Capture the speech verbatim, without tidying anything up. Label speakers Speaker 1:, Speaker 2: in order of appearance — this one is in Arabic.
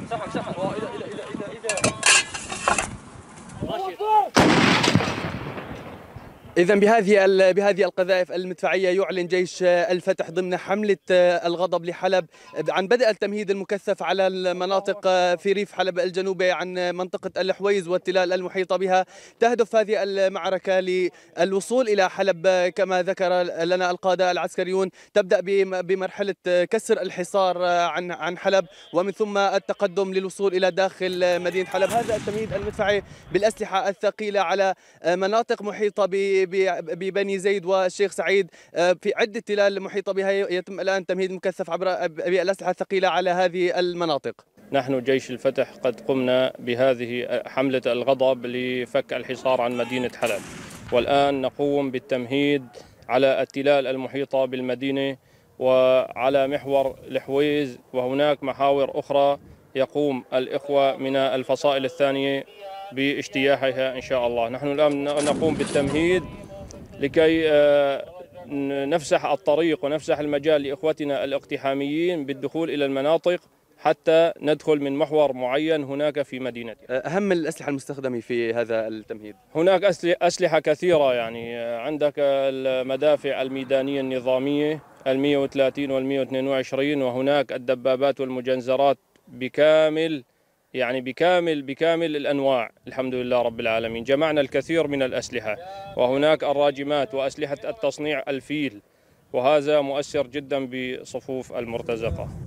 Speaker 1: سحب سحب إذا إذا إذا إذا إذا إذا بهذه بهذه القذائف المدفعية يعلن جيش الفتح ضمن حملة الغضب لحلب عن بدء التمهيد المكثف على المناطق في ريف حلب الجنوبي عن منطقة الحويز والتلال المحيطة بها. تهدف هذه المعركة للوصول إلى حلب كما ذكر لنا القادة العسكريون. تبدأ بمرحلة كسر الحصار عن عن حلب ومن ثم التقدم للوصول إلى داخل مدينة حلب. هذا التمهيد المدفعي بالأسلحة الثقيلة على مناطق محيطة ب ببني زيد والشيخ سعيد في عدة تلال محيطة بها. يتم الآن تمهيد مكثف عبر بالأسلحة الثقيلة على هذه المناطق.
Speaker 2: نحن جيش الفتح قد قمنا بهذه حملة الغضب لفك الحصار عن مدينة حلب، والآن نقوم بالتمهيد على التلال المحيطة بالمدينة وعلى محور الحويز، وهناك محاور أخرى يقوم الإخوة من الفصائل الثانية باجتياحها إن شاء الله. نحن الآن نقوم بالتمهيد لكي نفسح الطريق ونفسح المجال لإخوتنا الاقتحاميين بالدخول إلى المناطق حتى ندخل من محور معين هناك في مدينتنا.
Speaker 1: أهم الأسلحة المستخدمة في هذا التمهيد؟
Speaker 2: هناك أسلحة كثيرة، يعني عندك المدافع الميدانية النظامية المئة وثلاثين والمئة واثنين وعشرين، وهناك الدبابات والمجنزرات بكامل يعني بكامل بكامل الأنواع. الحمد لله رب العالمين جمعنا الكثير من الأسلحة، وهناك الراجمات وأسلحة التصنيع الفيل، وهذا مؤثر جدا بصفوف المرتزقة.